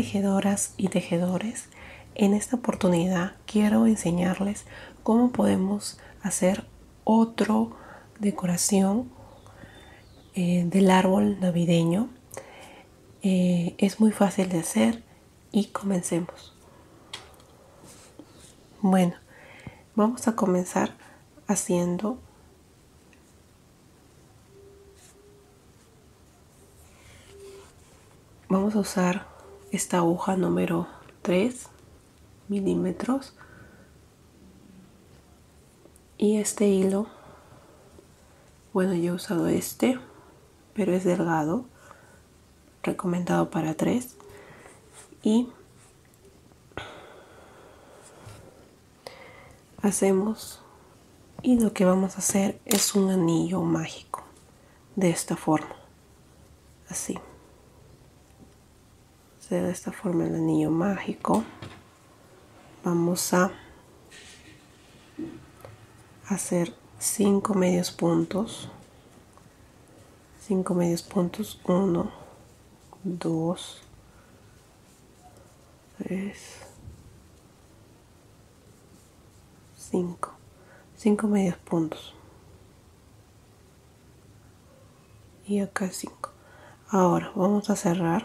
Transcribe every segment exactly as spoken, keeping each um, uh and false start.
tejedoras y tejedores, en esta oportunidad quiero enseñarles cómo podemos hacer otra decoración eh, del árbol navideño. Eh, es muy fácil de hacer y comencemos. Bueno, vamos a comenzar haciendo vamos a usar esta aguja número tres milímetros y este hilo, bueno, yo he usado este, pero es delgado, recomendado para tres, y hacemos y lo que vamos a hacer es un anillo mágico de esta forma, así. De esta forma el anillo mágico. Vamos a hacer cinco medios puntos, cinco medios puntos, uno, dos, tres, cinco, cinco medios puntos y acá cinco. Ahora vamos a cerrar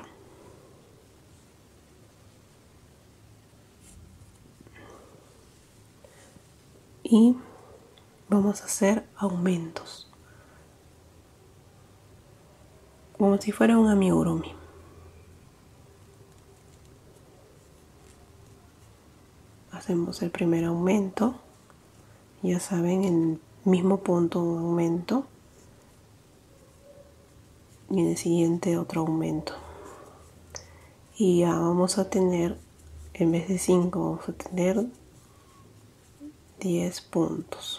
y vamos a hacer aumentos como si fuera un amigurumi. Hacemos el primer aumento, ya saben, en el mismo punto un aumento y en el siguiente otro aumento, y ya vamos a tener, en vez de cinco vamos a tener diez puntos.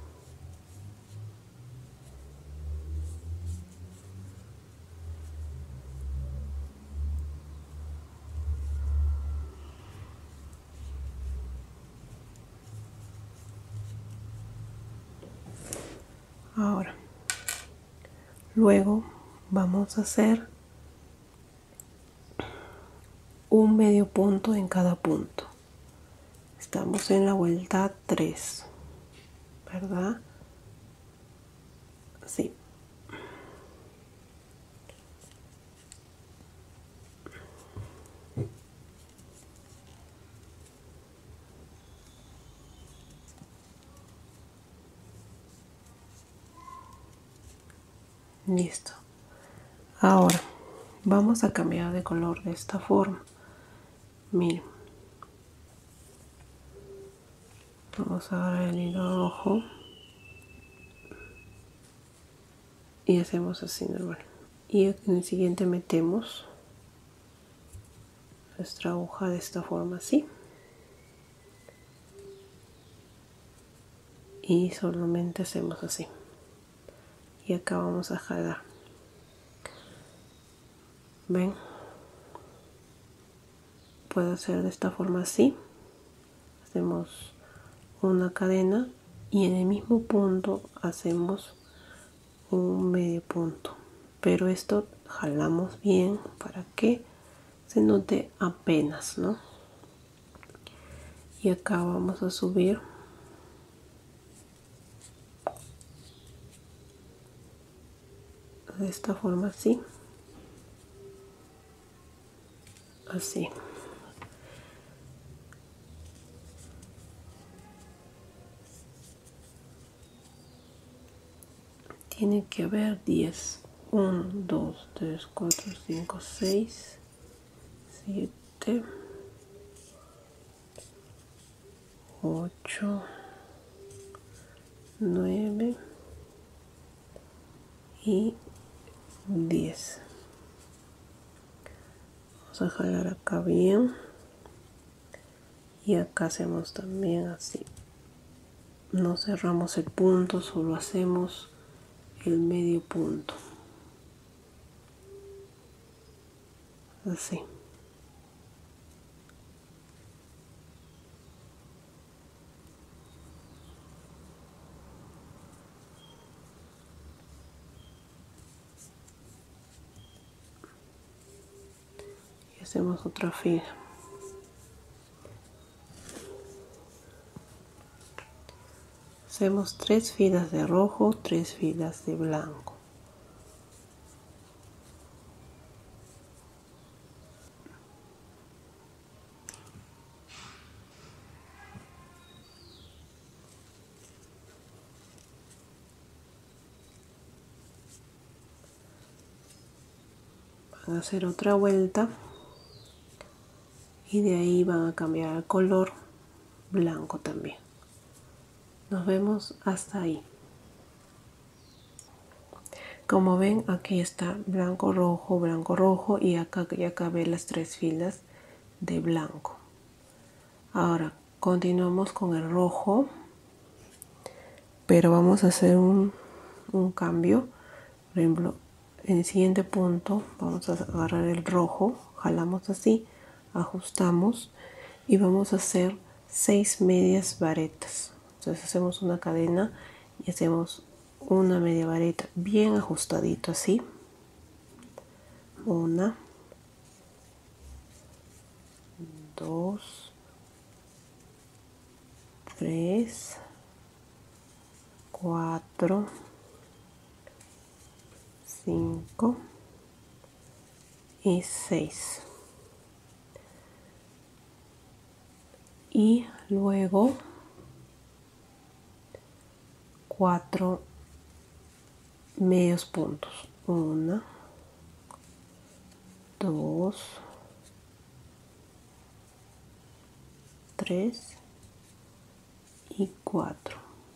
Ahora, luego vamos a hacer un medio punto en cada punto. Estamos en la vuelta tres, ¿verdad? Sí. Listo. Ahora vamos a cambiar de color de esta forma. Miren, vamos a agarrar el hilo rojo y hacemos así normal, y en el siguiente metemos nuestra aguja de esta forma, así, y solamente hacemos así, y acá vamos a jalar. Ven, puedo hacer de esta forma así, hacemos una cadena y en el mismo punto hacemos un medio punto, pero esto jalamos bien para que se note apenas, ¿no? Y acá vamos a subir de esta forma, así, así. Tiene que haber diez. uno, dos, tres, cuatro, cinco, seis, siete, ocho, nueve y diez. Vamos a jalar acá bien y acá hacemos también así. No cerramos el punto, solo hacemos el medio punto, así. hacemos otra fila. Hacemos tres filas de rojo, tres filas de blanco. Van a hacer otra vuelta y de ahí van a cambiar al color blanco también. Nos vemos hasta ahí. Como ven, aquí está blanco, rojo, blanco, rojo, y acá ya acabé las tres filas de blanco. Ahora continuamos con el rojo, pero vamos a hacer un, un cambio. Por ejemplo, en el siguiente punto vamos a agarrar el rojo, jalamos así, ajustamos y vamos a hacer seis medias varetas. Entonces hacemos una cadena y hacemos una media vareta bien ajustadito así. Una, dos, tres, cuatro, cinco y seis. Y luego cuatro medios puntos. Una, dos, tres y cuatro.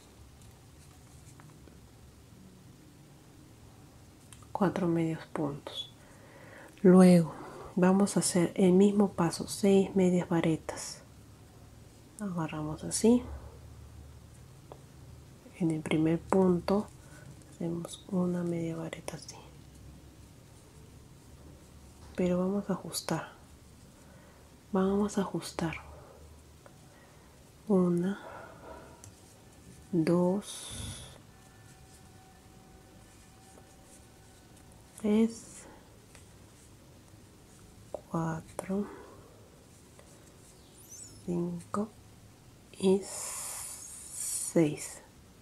Cuatro medios puntos. Luego vamos a hacer el mismo paso, seis medias varetas. Agarramos así. En el primer punto hacemos una media vareta así, pero vamos a ajustar. Vamos a ajustar. Una, dos, tres, cuatro, cinco y seis.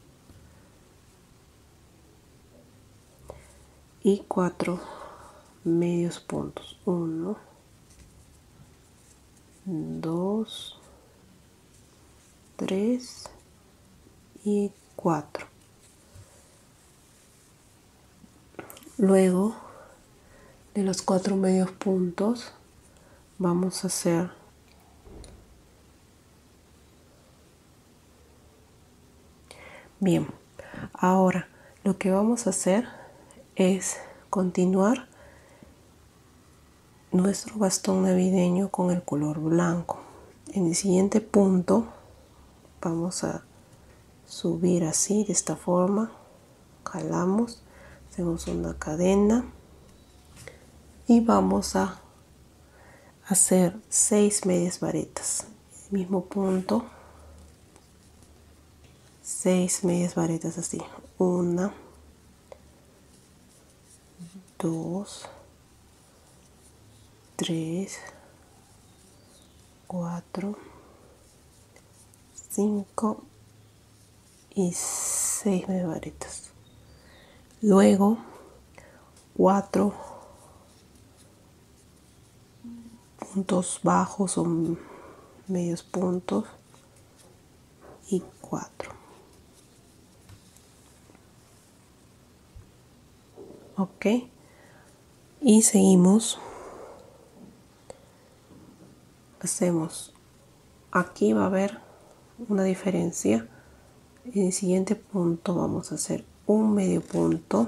Y cuatro medios puntos. Uno, dos, tres y cuatro. Luego de los cuatro medios puntos vamos a hacer bien. Ahora lo que vamos a hacer es continuar nuestro bastón navideño con el color blanco. En el siguiente punto vamos a subir así, de esta forma, jalamos, hacemos una cadena y vamos a hacer seis medias varetas. El mismo punto, seis medias varetas así. Una, dos, tres, cuatro, cinco y seis medias varetas. Luego cuatro puntos bajos o medios puntos y cuatro. Ok, y seguimos. Hacemos, aquí va a haber una diferencia. En el siguiente punto vamos a hacer un medio punto,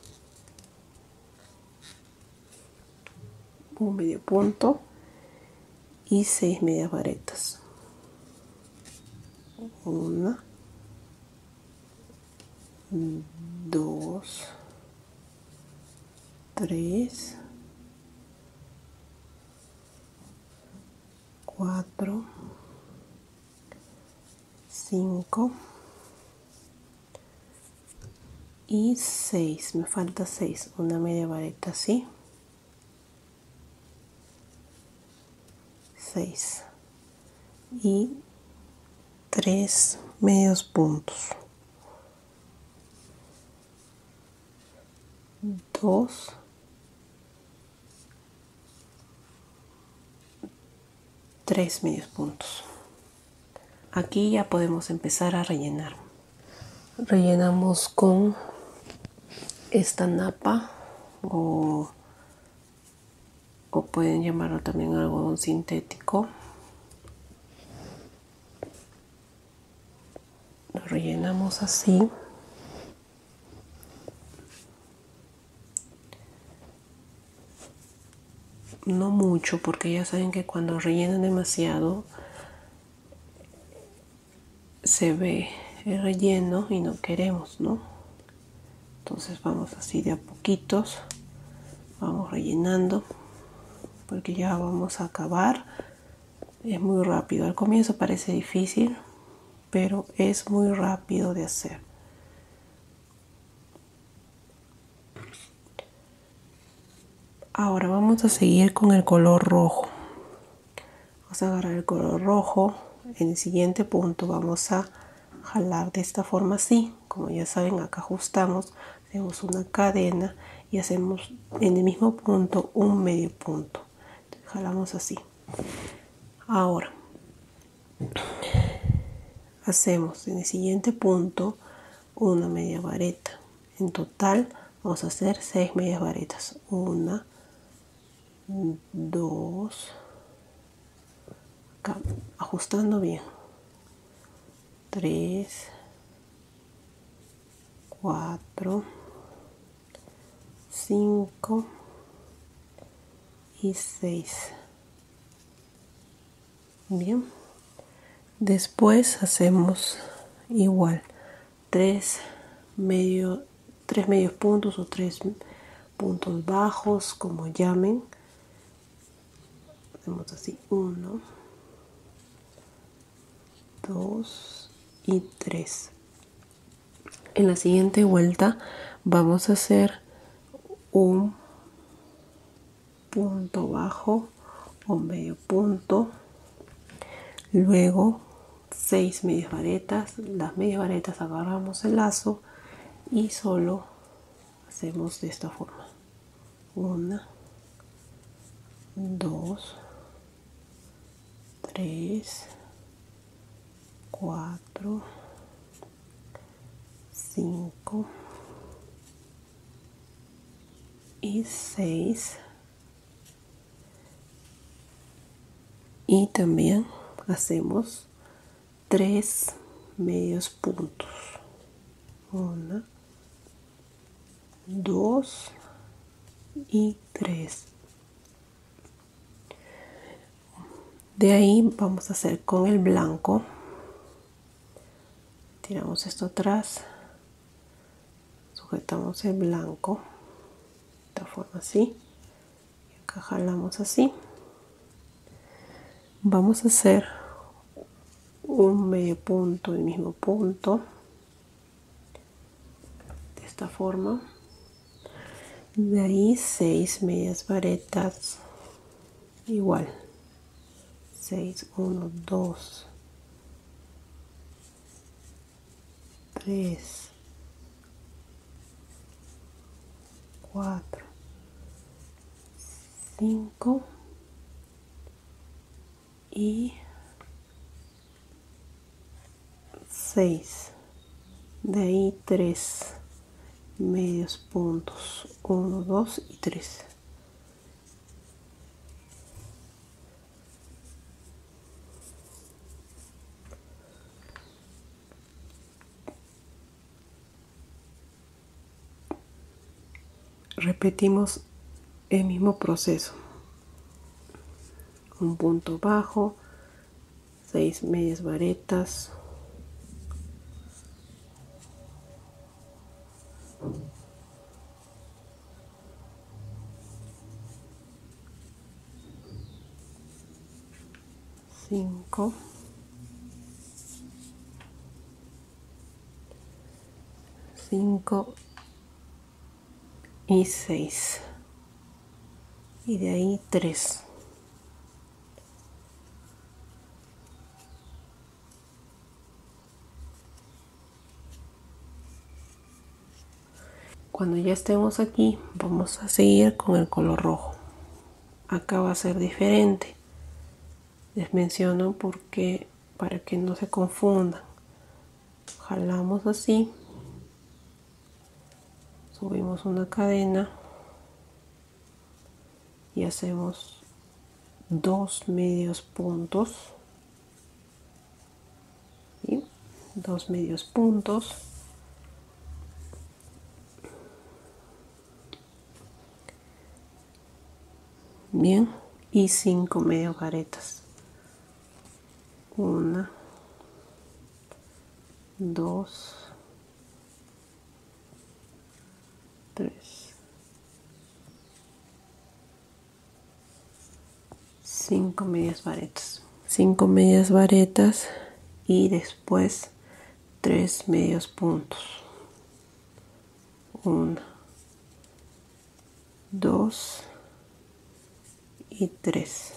un medio punto y seis medias varetas. Una, dos, tres, cuatro, cinco y seis. Me falta seis, una media vareta así. seis y tres medios puntos, dos, tres medios puntos. Aquí ya podemos empezar a rellenar. Rellenamos con esta napa o, o pueden llamarlo también algodón sintético. Lo rellenamos así. No mucho, porque ya saben que cuando rellenan demasiado se ve el relleno y no queremos, ¿no? Entonces vamos así de a poquitos, vamos rellenando, porque ya vamos a acabar. Es muy rápido, al comienzo parece difícil, pero es muy rápido de hacer. Ahora vamos a seguir con el color rojo. Vamos a agarrar el color rojo. En el siguiente punto vamos a jalar de esta forma así. Como ya saben, acá ajustamos, hacemos una cadena y hacemos en el mismo punto un medio punto. Entonces, jalamos así. Ahora hacemos en el siguiente punto una media vareta. En total vamos a hacer seis medias varetas. Una, dos, acá, ajustando bien, tres, cuatro, cinco y seis. Bien, después hacemos igual tres medio tres medios puntos o tres puntos bajos, como llamen. Hacemos así, uno, dos y tres. En la siguiente vuelta vamos a hacer un punto bajo o medio punto, luego seis medias varetas. Las medias varetas agarramos el lazo y solo hacemos de esta forma: una, dos, tres, cuatro, cinco y seis. Y también hacemos tres medios puntos: una, dos y tres. De ahí vamos a hacer con el blanco. Tiramos esto atrás, sujetamos el blanco de esta forma así, y acá jalamos así. Vamos a hacer un medio punto, el mismo punto, de esta forma. De ahí seis medias varetas, igual, seis, uno, dos, tres, cuatro, cinco y seis. De ahí tres medios puntos, uno, dos y tres. Repetimos el mismo proceso: un punto bajo, seis medias varetas, cinco, cinco y seis, y de ahí tres. Cuando ya estemos aquí, vamos a seguir con el color rojo. Acá va a ser diferente. Les menciono porque para que no se confundan. Jalamos así, subimos una cadena y hacemos dos medios puntos, ¿sí? Dos medios puntos, bien, y cinco medios varetas. Una, dos, tres, cinco medias varetas, cinco medias varetas y después tres medios puntos. Una, dos y tres.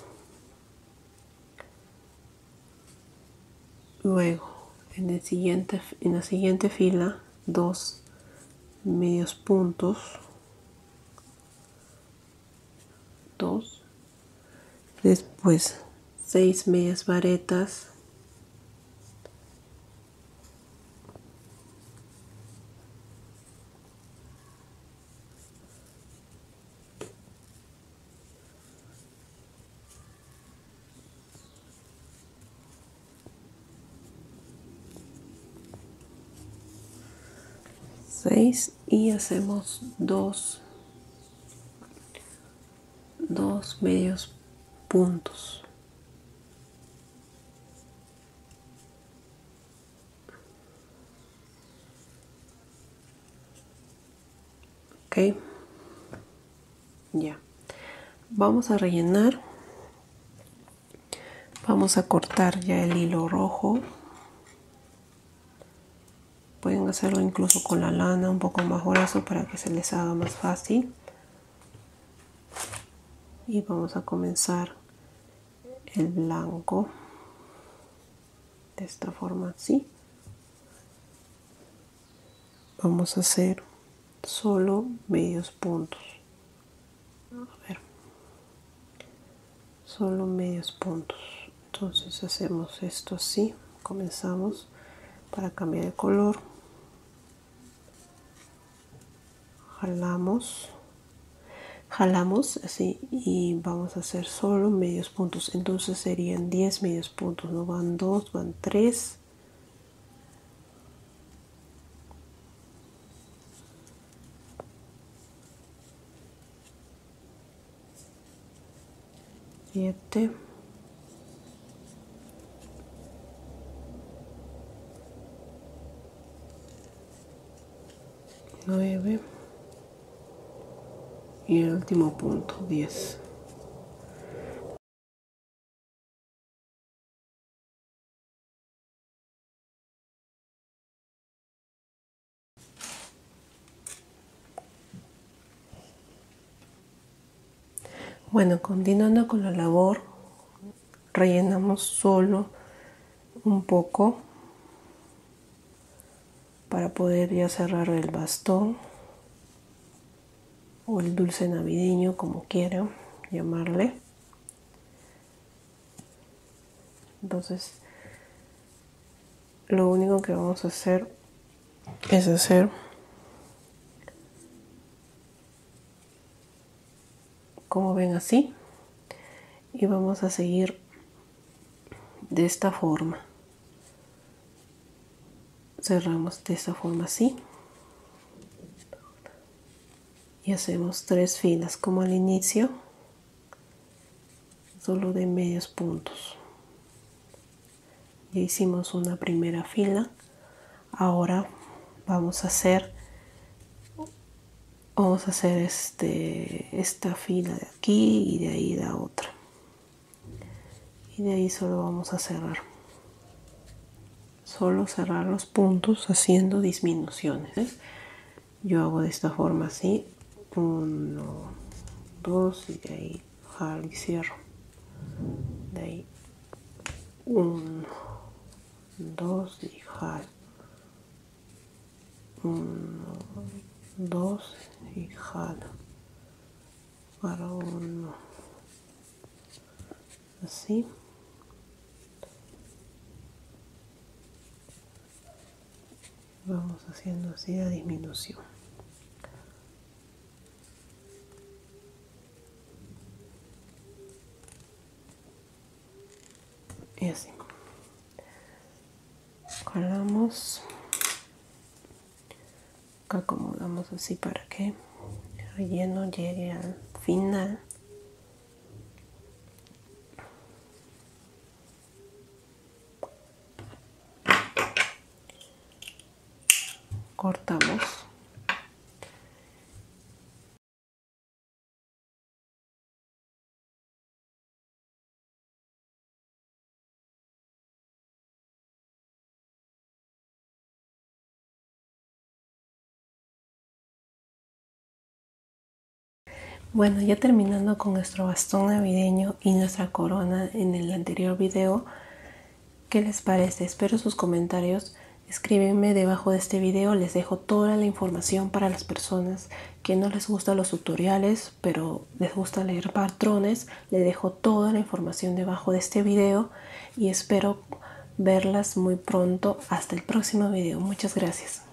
Luego en el siguiente en la siguiente fila dos medios puntos, dos, después seis medias varetas, seis, y hacemos dos dos medios puntos. Ok, ya vamos a rellenar. Vamos a cortar ya el hilo rojo. Pueden hacerlo incluso con la lana un poco más grueso para que se les haga más fácil. Y vamos a comenzar el blanco de esta forma así. Vamos a hacer solo medios puntos. A ver, solo medios puntos. Entonces hacemos esto así. Comenzamos para cambiar el color. Jalamos. Jalamos así y vamos a hacer solo medios puntos. Entonces serían diez medios puntos. No van dos, van tres. siete, nueve y el último punto, diez. Bueno, continuando con la labor, rellenamos solo un poco para poder ya cerrar el bastón o el dulce navideño, como quieran llamarle. Entonces lo único que vamos a hacer es hacer como ven así, y vamos a seguir de esta forma. Cerramos de esta forma así y hacemos tres filas como al inicio, solo de medios puntos. Ya hicimos una primera fila. Ahora vamos a hacer vamos a hacer este esta fila de aquí y de ahí la otra, y de ahí solo vamos a cerrar solo cerrar los puntos haciendo disminuciones, ¿eh? Yo hago de esta forma así, uno, dos, y de ahí jalo y cierro, de ahí uno, dos y jalo, uno, dos y jalo para uno, así. Vamos haciendo así la disminución. Y así. Jalamos. Acá acomodamos así para que el relleno llegue al final. Cortamos. Bueno, ya terminando con nuestro bastón navideño y nuestra corona en el anterior video, ¿qué les parece? Espero sus comentarios. Escríbenme debajo de este video, les dejo toda la información para las personas que no les gustan los tutoriales, pero les gusta leer patrones. Les dejo toda la información debajo de este video y espero verlas muy pronto. Hasta el próximo video. Muchas gracias.